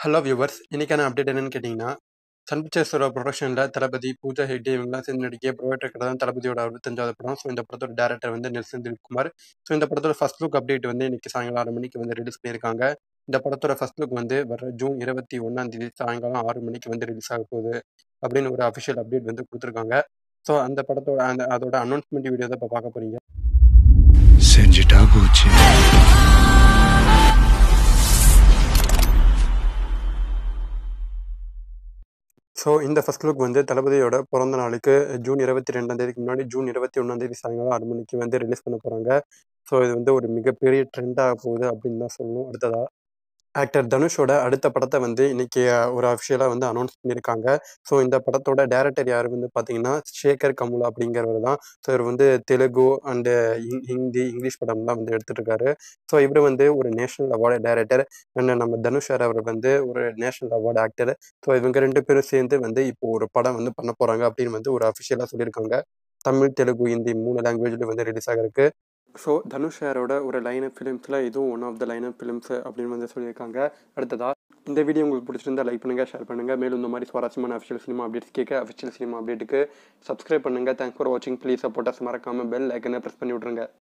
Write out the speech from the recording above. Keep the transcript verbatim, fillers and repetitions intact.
Hello viewers, இன்னைக்கான update என்னன்னு கேட்டிங்கன்னா, சன் பிக்சர்ஸோட ப்ரொடக்ஷனில் தளபதி, பூஜா ஹெக்டே இவங்கெல்லாம் சேர்ந்து நடிக்க ப்ரொவைட் தான் தளபதியோட அறுபத்தஞ்சாவது படம். ஸோ இந்த படத்தோட டேரக்டர் வந்து நெல்சன் தில்குமார். ஸோ இந்த படத்தோட ஃபர்ஸ்ட் லுக் அப்டேட் வந்து இன்னைக்கு சாயங்காலம் ஆறு மணிக்கு வந்து ரிலீஸ் பண்ணியிருக்காங்க. இந்த படத்தோட ஃபர்ஸ்ட் லுக் வந்து வர ஜூன் இருபத்தி ஒன்றாம் தேதி சாயங்காலம் ஆறு மணிக்கு வந்து ரிலீஸ் ஆக போகுது அப்படின்னு ஒரு அஃபிஷியல் அப்டேட் வந்து கொடுத்துருக்காங்க. ஸோ அந்த படத்தோட அந்த அதோட அனௌன்ஸ்மெண்ட் வீடியோ தான் இப்போ பார்க்க போறீங்க. செஞ்சுட்டா போச்சு. ஸோ இந்த ஃபர்ஸ்ட் லுக் வந்து தளபதியோட பிறந்த நாளுக்கு ஜூன் இருபத்தி ரெண்டாம் தேதிக்கு முன்னாடி ஜூன் இருபத்தி ஒன்றாம் தேதி சாயங்காலம் ஆறு மணிக்கு வந்து ரிலீஸ் பண்ண போகிறாங்க. ஸோ இது வந்து ஒரு மிகப்பெரிய ட்ரெண்டாக போகுது அப்படின்னு தான் சொல்லணும். அடுத்ததாக ஆக்டர் தனுஷோட அடுத்த படத்தை வந்து இன்னைக்கு ஒரு அஃபிஷியலாக வந்து அனௌன்ஸ் பண்ணியிருக்காங்க. ஸோ இந்த படத்தோட டேரக்டர் யார் வந்து பார்த்தீங்கன்னா சேகர் கமுலா அப்படிங்கிறவர் தான். ஸோ இவர் வந்து தெலுங்கு அண்டு ஹிந்தி இங்கிலீஷ் படம்லாம் வந்து எடுத்துட்டு இருக்காரு. ஸோ இவர் வந்து ஒரு நேஷனல் அவார்டு டைரக்டர் அண்ட் நம்ம தனுஷ் சார் அவர் வந்து ஒரு நேஷனல் அவார்டு ஆக்டர். ஸோ இவங்க ரெண்டு பேரும் சேர்ந்து வந்து இப்போ ஒரு படம் வந்து பண்ண போகிறாங்க அப்படின்னு வந்து ஒரு அஃபிஷியலாக சொல்லியிருக்காங்க. தமிழ், தெலுங்கு, ஹிந்தி மூணு லாங்குவேஜில் வந்து ரிலீஸ் ஆகிருக்கு. ஸோ தனுஷ் சாரோட ஒரு லைன் அப் ஃபிலிம்ஸில் இதுவும் one of the line up films அப்படின்னு வந்து சொல்லியிருக்காங்க. அடுத்ததாக இந்த வீடியோ உங்களுக்கு பிடிச்சிருந்தா லைக் பண்ணுங்கள், ஷேர் பண்ணுங்கள். மேலும் இந்த மாதிரி சுவாரஸ்யமான அஃபிஷியல் சினிமா அப்டேட்ஸ் கேட்க அஃபிஷியல் சினிமா அப்டேட்டுக்கு சப்ஸ்கிரைப் பண்ணுங்கள். தேங்க்ஸ் ஃபார் வாட்சிங். ப்ளீஸ் சப்போர்ட்டர்ஸ் மறக்காமல் பெல் ஐக்கனை ப்ரெஸ் பண்ணி விட்ருங்க.